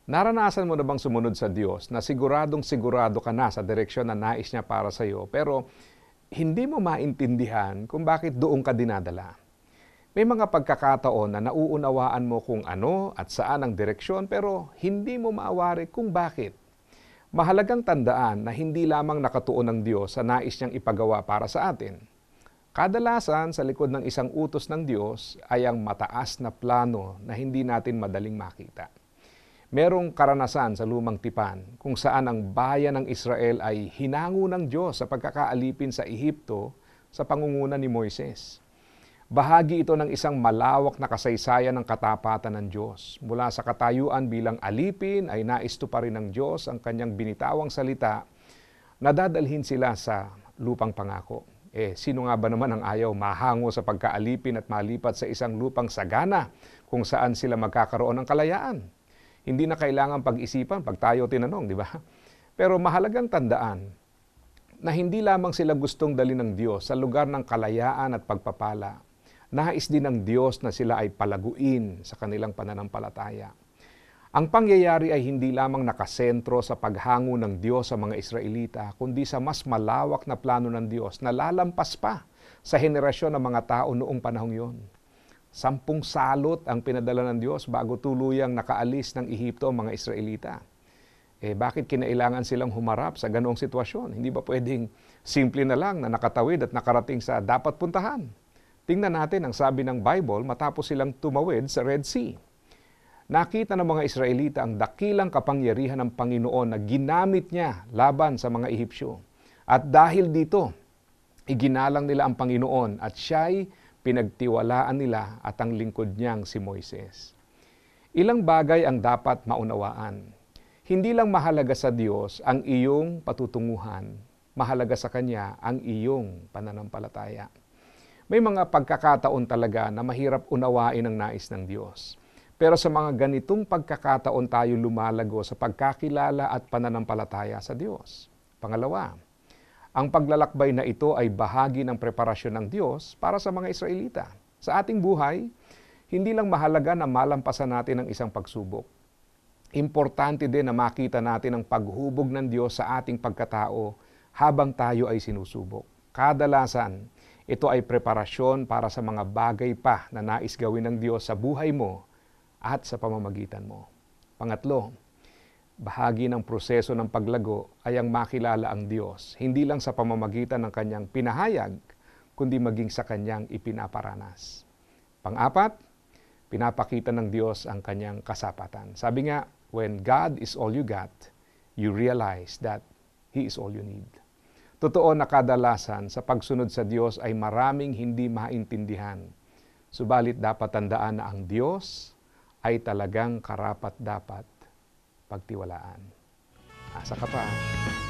Naranasan mo na bang sumunod sa Diyos na siguradong sigurado ka na sa direksyon na nais niya para sa iyo, pero hindi mo maintindihan kung bakit doon ka dinadala? May mga pagkakataon na nauunawaan mo kung ano at saan ang direksyon, pero hindi mo maawari kung bakit. Mahalagang tandaan na hindi lamang nakatuon ng Diyos sa nais niyang ipagawa para sa atin. Kadalasan sa likod ng isang utos ng Diyos ay ang mataas na plano na hindi natin madaling makita. Merong karanasan sa lumang tipan kung saan ang bayan ng Israel ay hinango ng Diyos sa pagkakaalipin sa Ehipto sa pangunguna ni Moises. Bahagi ito ng isang malawak na kasaysayan ng katapatan ng Diyos. Mula sa katayuan bilang alipin ay naistuparin ng Diyos ang kanyang binitawang salita na dadalhin sila sa lupang pangako. Sino nga ba naman ang ayaw mahango sa pagkaalipin at malipat sa isang lupang sagana kung saan sila magkakaroon ng kalayaan? Hindi na kailangan pag-isipan pag tayo tinanong, di ba? Pero mahalagang tandaan na hindi lamang sila gustong dali ng Diyos sa lugar ng kalayaan at pagpapala. Nais din ng Diyos na sila ay palaguin sa kanilang pananampalataya. Ang pangyayari ay hindi lamang nakasentro sa paghango ng Diyos sa mga Israelita, kundi sa mas malawak na plano ng Diyos na lalampas pa sa henerasyon ng mga tao noong panahong yon. 10 salot ang pinadala ng Diyos bago tuluyang nakaalis ng Ehipto ang mga Israelita. Bakit kinailangan silang humarap sa ganoong sitwasyon? Hindi ba pwedeng simple na lang na nakatawid at nakarating sa dapat puntahan? Tingnan natin ang sabi ng Bible matapos silang tumawid sa Red Sea. Nakita ng mga Israelita ang dakilang kapangyarihan ng Panginoon na ginamit niya laban sa mga Ehipsyo. At dahil dito, iginalang nila ang Panginoon at siya'y pinagtiwalaan nila at ang lingkod niyang si Moises. Ilang bagay ang dapat maunawaan. Hindi lang mahalaga sa Diyos ang iyong patutunguhan, mahalaga sa Kanya ang iyong pananampalataya. May mga pagkakataon talaga na mahirap unawain ang nais ng Diyos. Pero sa mga ganitong pagkakataon tayo lumalago sa pagkakilala at pananampalataya sa Diyos. Pangalawa, ang paglalakbay na ito ay bahagi ng preparasyon ng Diyos para sa mga Israelita. Sa ating buhay, hindi lang mahalaga na malampasan natin ang isang pagsubok. Importante din na makita natin ang paghubog ng Diyos sa ating pagkatao habang tayo ay sinusubok. Kadalasan, ito ay preparasyon para sa mga bagay pa na nais gawin ng Diyos sa buhay mo at sa pamamagitan mo. Pangatlo, bahagi ng proseso ng paglago ay ang makilala ang Diyos, hindi lang sa pamamagitan ng kanyang pinahayag, kundi maging sa kanyang ipinaparanas. Pang-apat, pinapakita ng Diyos ang kanyang kasapatan. Sabi nga, when God is all you got, you realize that He is all you need. Totoo na kadalasan sa pagsunod sa Diyos ay maraming hindi maintindihan. Subalit dapat tandaan na ang Diyos ay talagang karapat-dapat pagtiwalaan. Asa ka pa.